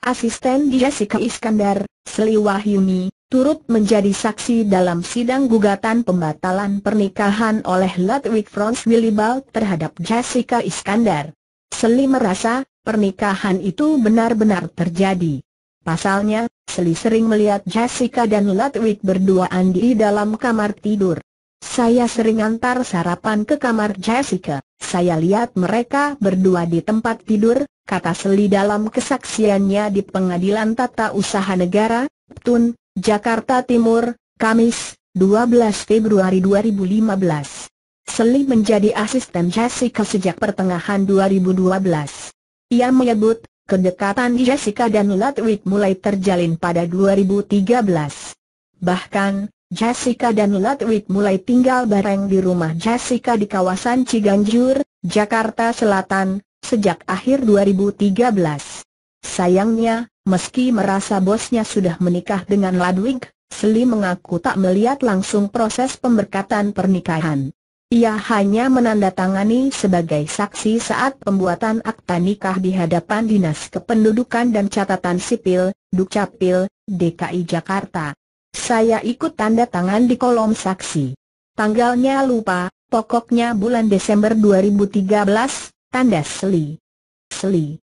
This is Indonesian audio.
asisten Jessica Iskandar, Sri Wahyuni, turut menjadi saksi dalam sidang gugatan pembatalan pernikahan oleh Ludwig Franz Willibald terhadap Jessica Iskandar. Sri merasa pernikahan itu benar-benar terjadi. Pasalnya, Sri sering melihat Jessica dan Ludwig berduaan di dalam kamar tidur. Saya sering antar sarapan ke kamar Jessica. Saya lihat mereka berdua di tempat tidur, kata Sri dalam kesaksiannya di Pengadilan Tata Usaha Negara, Tun, Jakarta Timur, Kamis, 12 Februari 2015. Sri menjadi asisten Jessica sejak pertengahan 2012. Ia menyebut, kedekatan Jessica dan Ludwig mulai terjalin pada 2013. Bahkan, Jessica dan Ludwig mulai tinggal bareng di rumah Jessica di kawasan Ciganjur, Jakarta Selatan, sejak akhir 2013. Sayangnya, meski merasa bosnya sudah menikah dengan Ludwig, Sri mengaku tak melihat langsung proses pemberkatan pernikahan. Ia hanya menandatangani sebagai saksi saat pembuatan akta nikah di hadapan Dinas Kependudukan dan Catatan Sipil, Dukcapil, DKI Jakarta. Saya ikut tanda tangan di kolom saksi. Tanggalnya lupa, pokoknya bulan Desember 2013, tanda Sri.